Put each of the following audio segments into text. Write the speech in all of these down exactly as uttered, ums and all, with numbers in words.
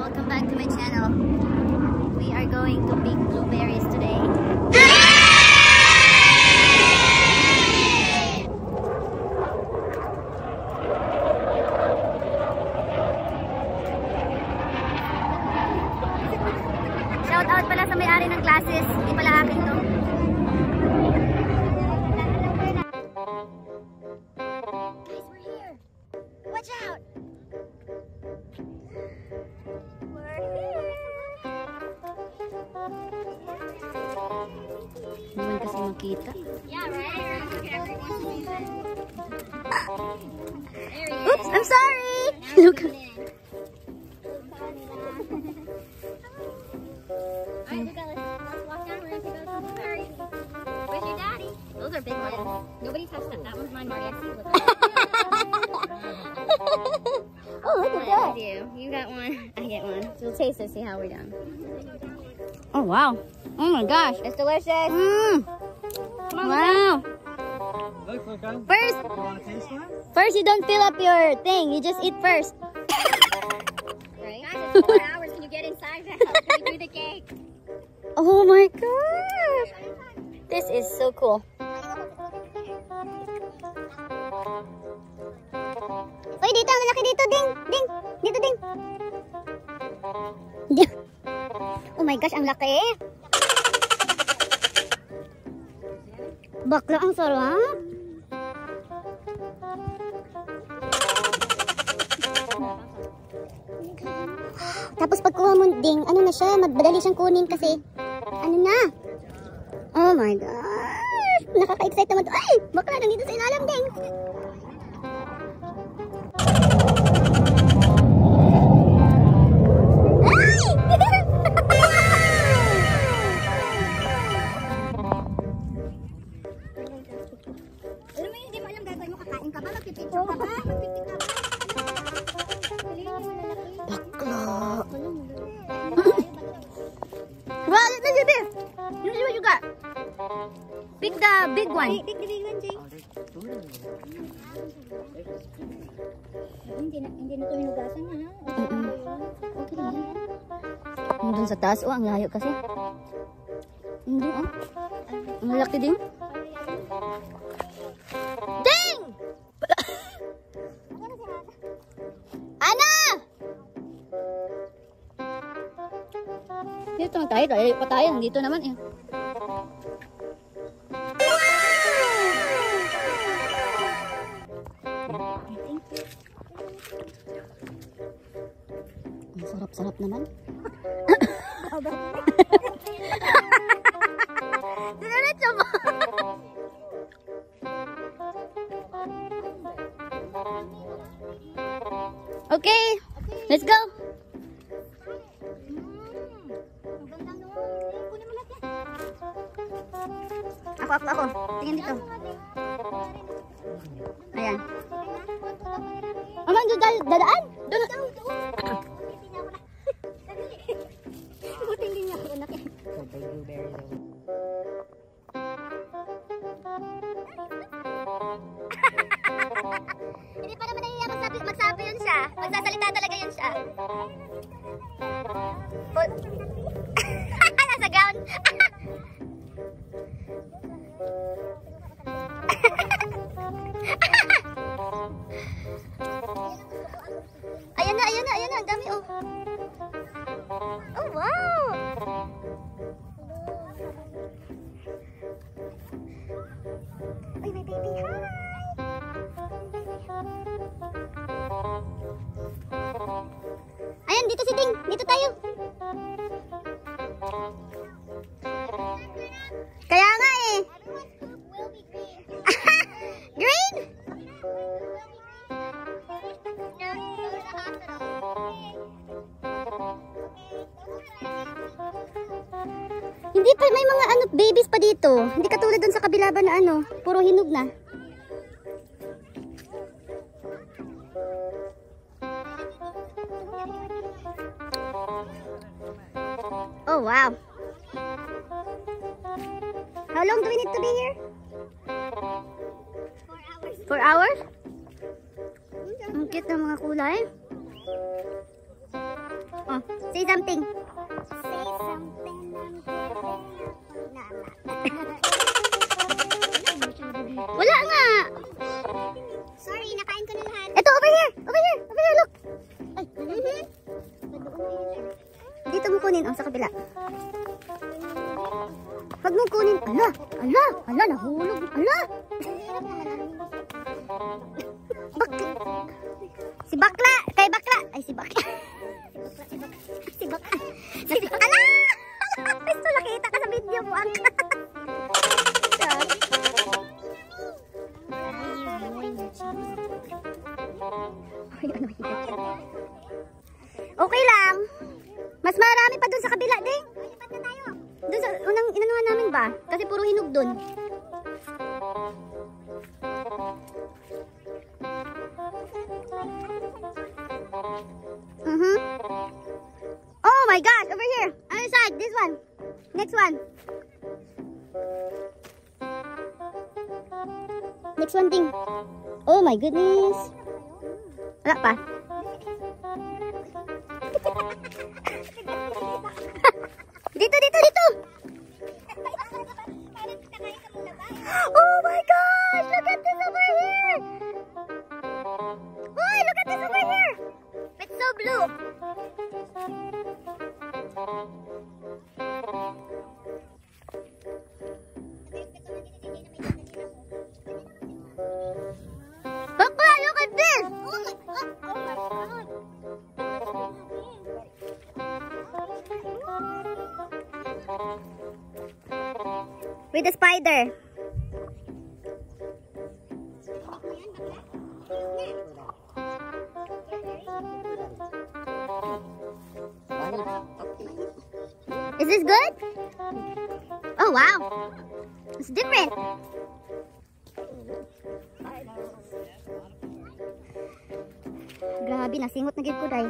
welcome back to my channel. We are going to pick blueberries today. Shout out pala sa may-ari ng classes, hindi pala akin to. Guys, we're here. Watch out! Naman kasi makita. Yeah, right? Oops, I'm sorry! Look. Alright, Luca, let's, let's walk down. We're going to go to the blueberries. Where's your daddy? Those are big ones. Nobody touched that. That one's mine, Marty. I see. Look. Oh, look at that. You. you got one. I get one. So we'll taste it, see how we're done. Oh, wow. Oh my gosh. It's delicious. Mmm. Wow. Look, Luca. First, You want to taste one? first you don't fill up your thing. You just eat first. Right? Guys, it's four hours. Can you get inside the house? Can we do the cake? Oh my gosh. This is so cool. Uy, dito. Ang malaki dito. Ding. Ding. Dito, ding. Oh my gosh, ang laki. Bakla, ang sarap. Tapos pagkuha mo, ding, ano na siya, madali siyang kunin kasi, ano na. Oh my gosh. Nakaka-excite naman to. Ay, bakla, nandito sa ilalim, ding. Alam mo yun, hindi mo alam gagawin mo. Kakain ka ba? Magpipicture ka ba? Magpipicture ka ba? Bakla. Well, let me see. Let me see what you got. Pick the big one. Pick the big one, Jay. Hindi na, hindi na ito hinugasan na, ha? Okay lang yan. Doon sa taas, oh, ang layo kasi. Hindi, oh. Ang laki din. Ding! Ana! Dito na tayo, tayo pa tayo. Dito naman eh. Ang sarap-sarap naman. Diretso mo. Okay, let's go. Ako, ako, ako. Tingin dito. Ayan. Aman, doon dadaan? Doon. Buti hindi niya ako anak eh. Hindi pa naman nahiya magsabi, magsabi yun siya. Magsasalita talaga yun siya. Nasa gown. Ayan na, ayan na, ayan na. Ang dami, oh. Oh, wow. Ay, may baby. Hi. Ayan, dito si Ding. Dito tayo. Kaya nga eh. Green? Hindi pa, may mga ano, babies pa dito. Hindi katulad dun sa kabila ba na ano, puro hinog na. Oh, wow. How long do we need to be here? Four hours? Ang cute ng mga kulay. Oh, say something. Say something. No, I'm not. Wala nga. Sorry, nakain ko na lahat. Ito, over here. Over here. Over here, look. Ay, Mhm. dito mo kunin. Oh, sa kabila. Huwag mo kunin. Ala, ala, ala, nahulog. Ala. Bak si Bakla. Kay Bakla. Ay, si Bakla. Si Bakla. Si Bakla. Ala! Ito, nakita ka sa video mo. Ang okay lang. Mas marami pa dun sa kabila, ding. Lipat na tayo. Dun sa unang inanuhan namin ba? Kasi puro hinog dun. Mhm. Oh my gosh, over here. Other side, this one. Next one. Next one, ding. Oh my goodness. Wala pa. Dito, dito, dito. Oh my gosh, look at this over here. Oh, look at this over here. It's so blue. Bakla, look at this. With the spider. Is this good? Oh wow. It's different. Grabe, nasingot na gid ko day.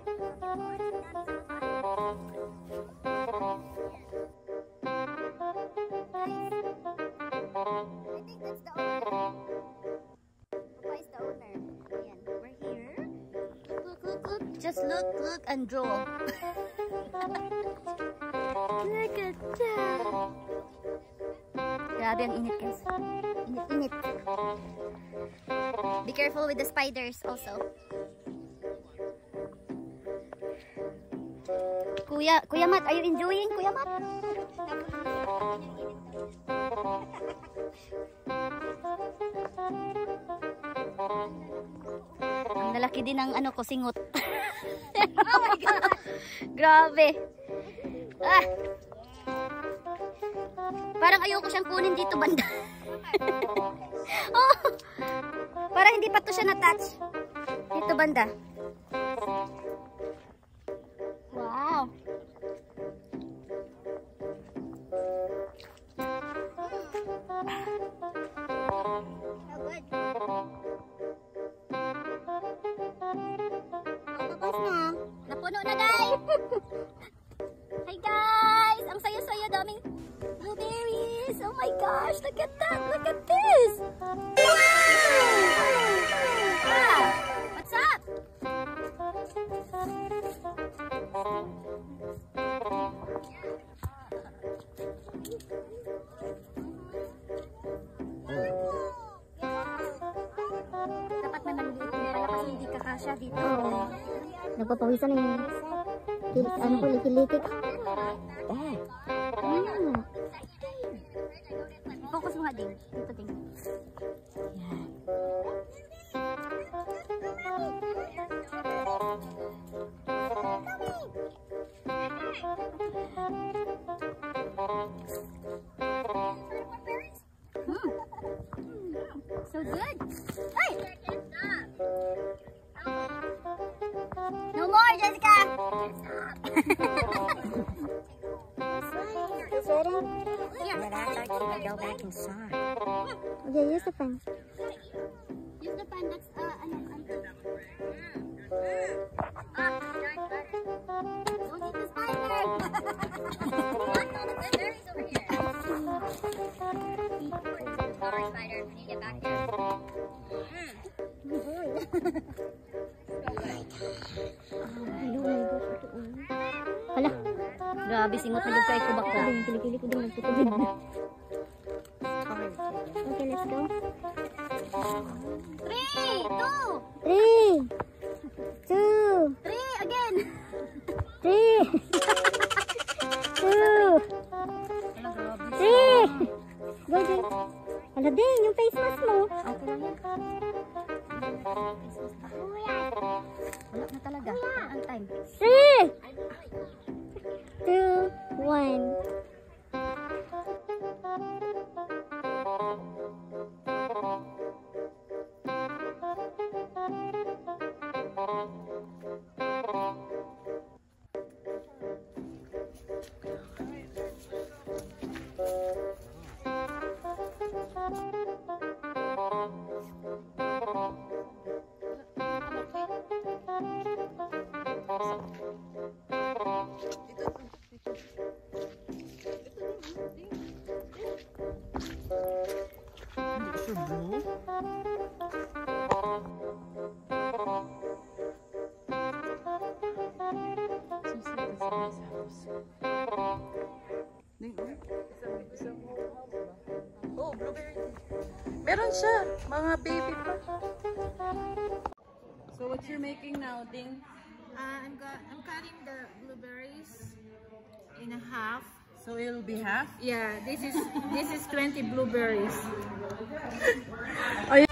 Just look, look, and draw. Look at that. Grabe ang init, guys. Init, init. Be careful with the spiders also. Kuya, Kuya Matt, are you enjoying, Kuya Matt? Ang lalaki din ng ano ko, singot. Oh my God! Grabe. Ah. Parang ayoko siyang kunin dito banda. Oh. Parang hindi pa to siya na-touch. Dito banda. Wow. Napuno na, guys. Hi guys, ang saya-saya, daming blueberries. Oh my gosh, look at that, look at this. Ah, what's up? Dapat may maliliit din pala kasi hindi kakasya dito. Nagpapawisan na yung kilik, ano ko, likit-likit. Mm. Focus mo nga din. Dito din. Yan. Mm. So good. Hey! No more, Jessica! Is ready? Yeah. But I'd like you to go back inside. Okay, use the pen. Use the pen that's, uh, ano, ano. Ah, darn butter. Don't eat the spider! Look, all the blueberries over here. Sorry, spider, when you get back here. Mm. Grabe, singot na kay ko bakla. Kili-kili ko din nagtutubig na. Okay, let's go. Three, two, Three. Two. three again. Three. Two. Three. Go, go. Ala din, yung face mask mo. Okay lang yan. Wala na talaga. Ang time. Three. Two. One. Oh, blueberry. Meron siya. Mga baby pa. So what you're making now, Ding? Uh, I'm, got, I'm cutting the blueberries in a half. So it'll be half? Yeah, this is this is twenty blueberries. Ay